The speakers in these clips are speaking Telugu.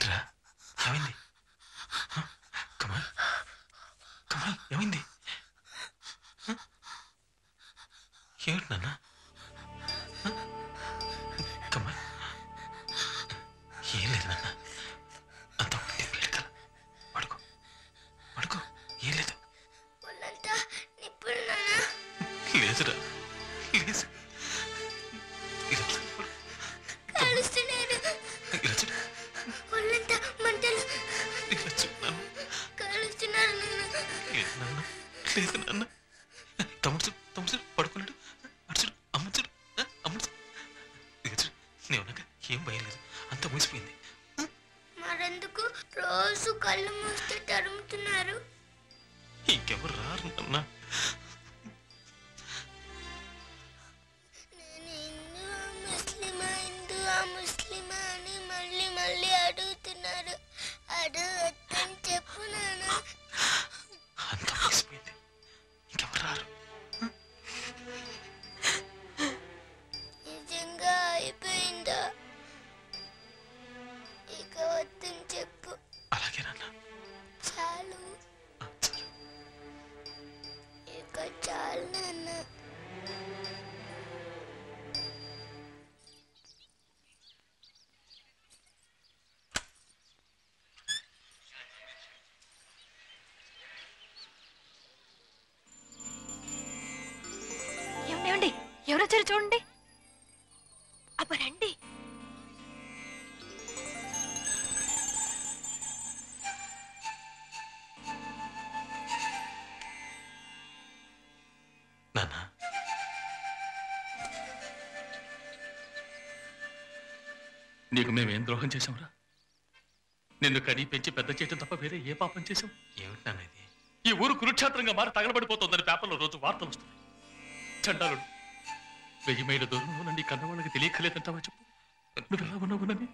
ఏంట్రా ఏమైంది? కమాన్ కమాన్, ఏమైంది? ఏమిటి నాన్న? కమాన్, ఏం లేదు నాన్న, అంత ఒకటి పెడతా. పడుకో పడుకో, ఏం లేదు. లేదురా, లేదు. లేదు నాన్న, తమ్ముడు తమ్ముడు పడుకున్నాడు. అడుచుడు అమ్మచుడు అమ్మడు. నేనున్నాక ఏం భయం లేదు, అంతా మూసిపోయింది. మరెందుకు రోజు కళ్ళు మూస్తే తరుముతున్నారు? ఇంకెవరు రారు నాన్న. ముస్లిమా అని మళ్ళీ మళ్ళీ అడుగుతున్నారు. అడగని చెప్పు నాన్న. అంతా ముగిసిపోయింది, ఇంకెవరు రారు. నిజంగా అయిపోయిందా? ఇక వద్దని చెప్పు. అలాగే నాన్న. చాలు, ఇక చాలు నాన్న. ఎవరొచ్చారు చూడండి. అబ్బ రండి. నాన్న, నీకు మేమేం ద్రోహం చేశాంరా? నిన్ను కనీ పెంచి పెద్ద చేయటం తప్ప వేరే ఏ పాపం చేశాం? ఏమిటి నాన్న ఇది? ఈ ఊరు కురుక్షేత్రంగా మారి తగలబడిపోతుందని పేపర్లో రోజు వార్తలు వస్తుంది. చండాలుడు 1000 మైళ్ళ దూరంలో నన్ను కన్నవాళ్ళకి తెలియకలేదంటావా? చెప్పు, నువ్వెలా ఉన్నావునని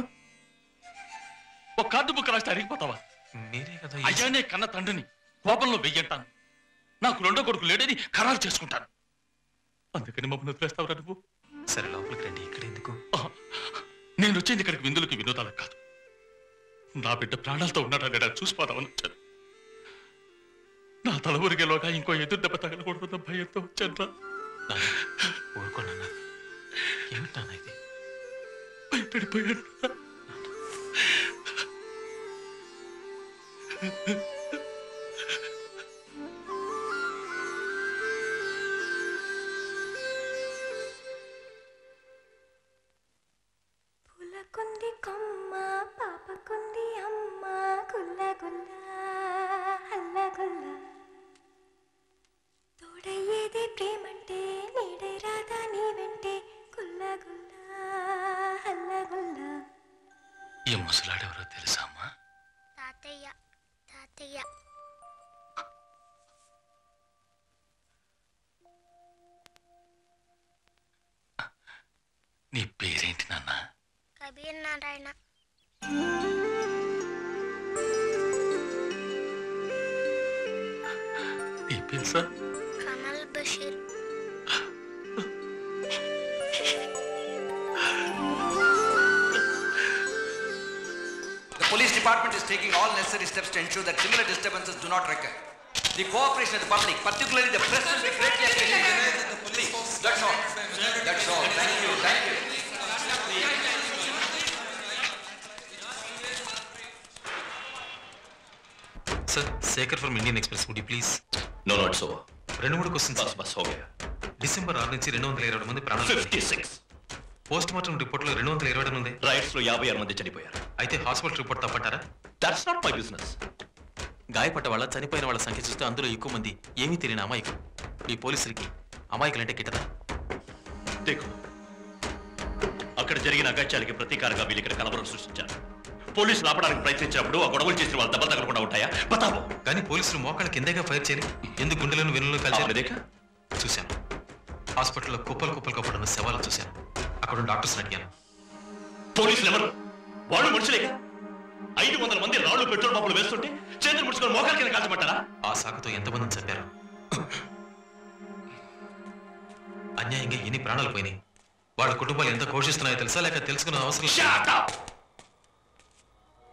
ఒక కార్డు బుక్ రాస్తే అరిగిపోతావా? మీరే కదా. అయ్యానే కన్న తండ్రిని కోపంలో వెయ్యంటాను. నాకు రెండో కొడుకు లేడని ఖరారు చేసుకుంటాను. అందుకని మమ్మల్ని వదిలేస్తావురా నువ్వు? సరే లోపలికి రండి. ఇక్కడ ఎందుకు? నేను వచ్చింది ఇక్కడికి విందులకి వినోదాలకు కాదు. నా బిడ్డ ప్రాణాలతో ఉన్నాడని చూసిపోదామని వచ్చాను. నా తల ఊరికేలోగా ఇంకో ఎదురు దెబ్బ తగలకూడదు భయంతో వచ్చాను. ఊరుకోన్నా, ఏమిటి నాన్న ఇది? భయపడిపోయాను. పులకుంది కొమ్మ పాపకుంది అమ్మ గుల్ల గుల్ల హల్ల గుల్ల. తోడయ్యేది ప్రేమంటే నీడై రాదా నీ వెంటే గుల్ల గుల్ల హల్ల గుల్ల. ఈ ముసలాడెవరో తెలుసా అమ్మా? తాతయ్య. తాతయ్య నీ పేరేంటి నాన్న? కబీర్ నారాయణ. నీ పేరు sir? Kamal Basheer. The police department is taking all necessary steps to ensure that similar disturbances do not recur. The cooperation of the public, particularly the press, will be greatly appreciated. Please, that's all. That's all. Thank you. Thank you. Sir, Sekhar from Indian Express, would you please? No, not so. 2-3 questions. బస్ हो गया. డిసెంబర్ 6 నుంచి 220 మంది ప్రాణాలు. 56. పోస్ట్ మార్టం రిపోర్ట్ లో 220 ఉంది. రైట్స్ లో 56 మంది చనిపోయారు. అయితే హాస్పిటల్ రిపోర్ట్ తప్పంటారా? That's not my business. గాయపడ్డ వాళ్ళ చనిపోయిన వాళ్ళ సంఖ్య చూస్తే అందులో ఎక్కువ మంది ఏమీ తెలియని అమాయకులు. ఈ పోలీసులకి అమాయకులంటే గిట్టదా? దేఖో, అక్కడ జరిగిన అగత్యాలకి ప్రతీకారంగా వీళ్ళు ఇక్కడ కలవరం సృష్టించారు. పోలీసులు ఆపడానికి ప్రయత్నించినప్పుడు ఆ గొడవలు చేసిన వాళ్ళు దెబ్బలు తగలకుండా ఉంటాయా? బతావో. కానీ పోలీసులు మోకాళ్ళ కిందగా ఫైర్ చేయని ఎందుకు గుండెలను వెన్నులను కలిసి చూశాను. హాస్పిటల్లో కుప్పలు కప్పడున్న శవాలు చూశాను. అక్కడ డాక్టర్స్ అడిగాను. పోలీసులు ఎవరు? వాళ్ళు మనుషులేగా. 500 మంది రాళ్లు పెట్రోల్ పంపులు వేస్తుంటే చేతులు ముడుచుకొని మోకాళ్ళ కింద కాల్చమంటారా? ఆ సాకుతో ఎంతమందిని చంపారు? అన్యాయంగా ఎన్ని ప్రాణాలు పోయినాయి? వాళ్ళ కుటుంబాలు ఎంత ఘోషిస్తున్నాయో తెలుసా? లేక తెలుసుకున్న అవసరం?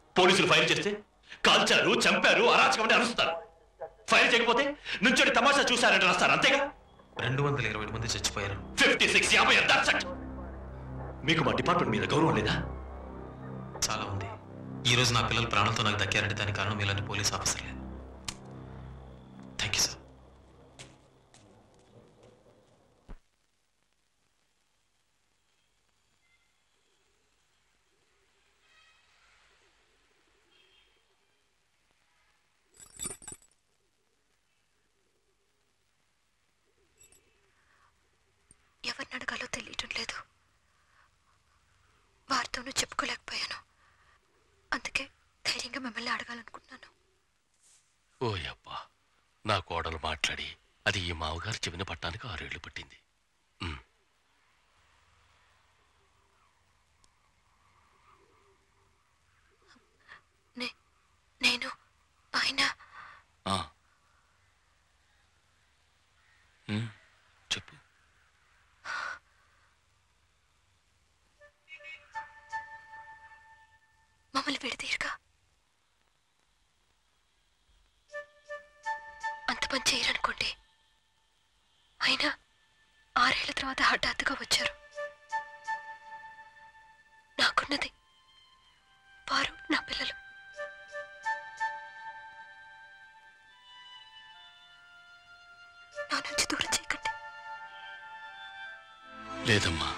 పోలీసులు ఫైర్ చేస్తే కాల్చారు, చంపారు, అరాచకం అంటే అరుస్తారు. ఫైర్ చేయకపోతే నుంచోడి తమాషా చూశారంటే రాస్తారు, అంతేగా. 220 మంది చచ్చిపోయారు. 56, 50. That's it. మీకు మా డిపార్ట్మెంట్ మీద గౌరవం లేదా? చాలా ఉంది. ఈ రోజు నా పిల్లలు ప్రాణంతో నాకు దక్కారంటే దానికి కారణం ఇలాంటి పోలీస్ ఆఫీసర్లే. Thank you sir. ఎవరిని అడగాలో తెలియటం లేదు. వారితోనూ చెప్పుకోలేకపోయాను. అందుకే ధైర్యంగా మిమ్మల్ని అడగాలనుకుంటున్నాను. ఓయబ్బా, నా కోడలు మాట్లాడి అది ఈ మావగారు చెవిన పట్టానికి 6 ఏళ్లు పట్టింది. నేను ఆయన చెప్పు. మమ్మల్ని విడదీయరుగా. అంత పని చేయరనుకోండి. అయినా 6 ఏళ్ల తర్వాత హఠాత్తుగా వచ్చారు. నాకున్నది వారు, నా పిల్లలు. నా నుంచి దూరం చేయకండి. లేదమ్మా,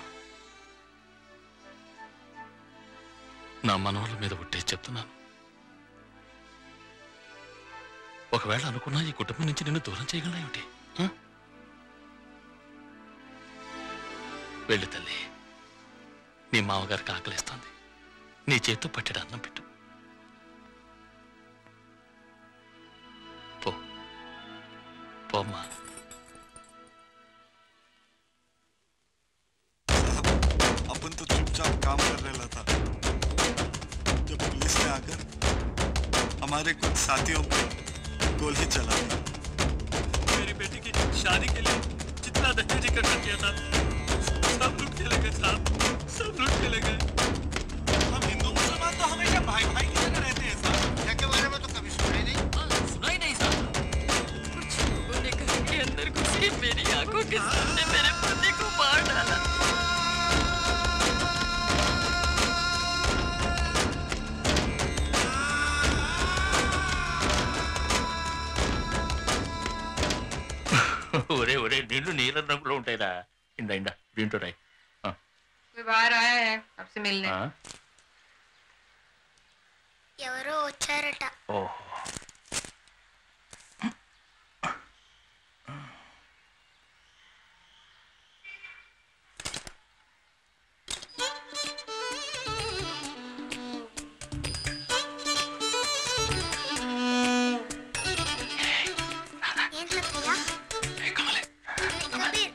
నా మనవళ్ళ మీద ఒట్టేసి చెప్తున్నాను. ఒకవేళ అనుకున్నా ఈ కుటుంబం నుంచి నిన్ను దూరం చేయగలనా ఏమిటి? వెళ్ళు తల్లి, నీ మామగారికి ఆకలిస్తుంది. నీ చేతితో పట్టెడు అన్నం పెట్టు. పో పోమ్మా. अपन तो चुपचाप काम कर रहा था जब पुलिस ने आकर हमारे कुछ साथियों पे गोली चला दी। मेरी बेटी की शादी के लिए जितना दहेज इकट्ठा किया था सब लूट के ले गए साहब, सब लूट के ले गए। हम हिंदू मुसलमान तो हमेशा भाई भाई की तरह रहते हैं साहब। क्या के बारे में तो कभी सुना ही नहीं। सुना ही नहीं साहब। कुछ लोगों ने घर के अंदर घुसी मेरी आंखों के सामने मेरे पति को मार डाला। ఒరే ఒరే, నిన్ను నీలం రంగులో ఉంటాయిరా. ఇందా ఇందా దీంట్లో రాయి. बाहर आया है आपसे मिलने। ఎవరో వచ్చారట. ఓహో, ఏం తాతయ్య? కబీర్.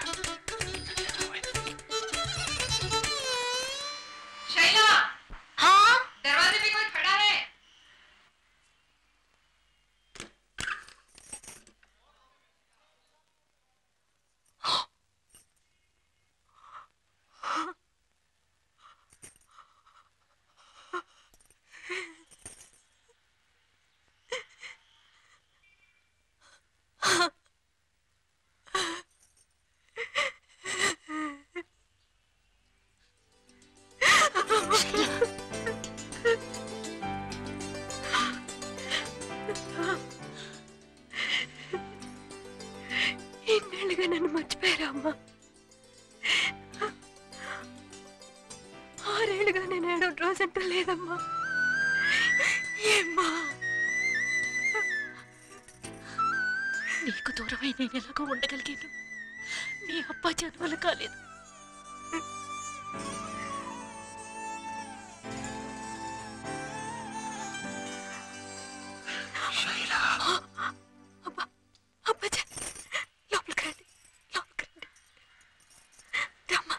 शैला, हाँ दरवाजे पे कोई खड़ा है। ఇన్నేళ్ళుగా నన్ను మర్చిపోయారా అమ్మా? 6 ఏళ్ళుగా నేను ఏడో రోజంటూ లేదమ్మా. ఏమ్మా, నీకు దూరమై నేను ఎలాగో ఉండగలిగాను. నీ అబ్బా జన్మలు కాలేదు. అబ్బా అబ్బాజీ, లోపలికి రండి, లోపలికి రండి. రమ్మా.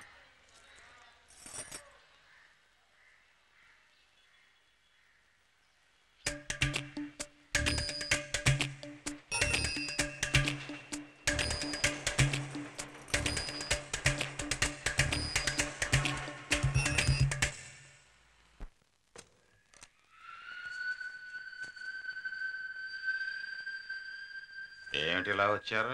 ఏమిటి ఇలా వచ్చారు?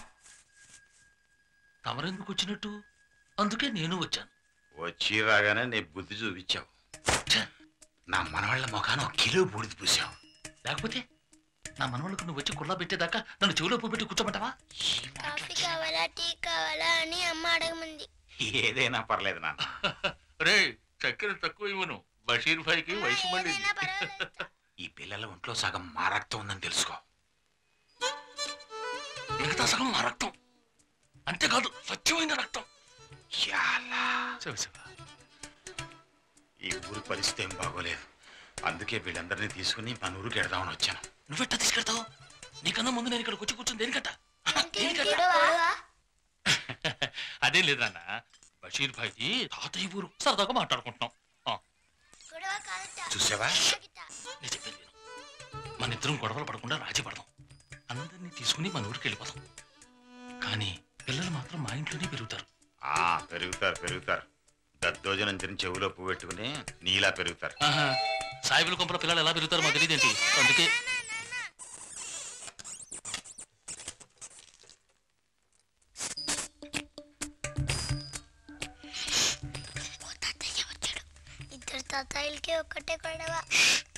తమరెందుకు వచ్చినట్టు? అందుకే నేను వచ్చాను. వచ్చి రాగానే నీ బుద్ధి చూపించావు. నా మనవాళ్ళ ముఖాన 1 కిలో బూడిద పూసావు. లేకపోతే నా మనవాళ్ళకు నువ్వు వచ్చి కుళ్ళ పెట్టేదాకా నన్ను చెవులో పెట్టి కూర్చోమంటావా? కాఫీ కావాలా టీ కావాలా అని అమ్మ అడగమంది. ఏదైనా పర్లేదు నాన్న. రే చక్కెర తక్కువ ఇవ్వను. బషీర్ భాయ్కి వయసు మళ్ళీ. ఈ పిల్లల ఒంట్లో సగం మా రక్తం ఉందని తెలుసుకో. మిగతా సగం మా రక్తం. అంతేకాదు స్వచ్ఛమైన రక్తం. ఈ ఊరి పరిస్థితి ఏం బాగోలేదు. అందుకే వీళ్ళందరినీ తీసుకుని మన ఊరికి వెడదామని వచ్చాను. నువ్వెట్టా తీసుకెళ్తావు? నీకన్నా ముందు నేను ఇక్కడికి వచ్చి కూర్చొని దేనికట్ట? అదేం లేదు నాన్న, బషీర్ భాయ్ది తాతయ్య ఊరు. సరదాగా మాట్లాడుకుంటున్నాం. చూసావా? నేను చెప్పేది విను. మన ఇద్దరం గొడవలు పడకుండా రాజీ పడదాం. అందరినీ తీసుకుని మన ఊరికి వెళ్ళిపోదాం. కానీ పిల్లలు మాత్రం మా ఇంట్లోనే పెరుగుతారు. పెరుగుతారు. దద్దోజనం తిని చెవులో పువ్వు పెట్టుకుని నీలా పెరుగుతారు. సాయిబుల కొంపల పిల్లలు ఎలా పెరుగుతారో మాకు తెలియదేంటి? అందుకే తాతయ్యకే ఒకటే గొడవ.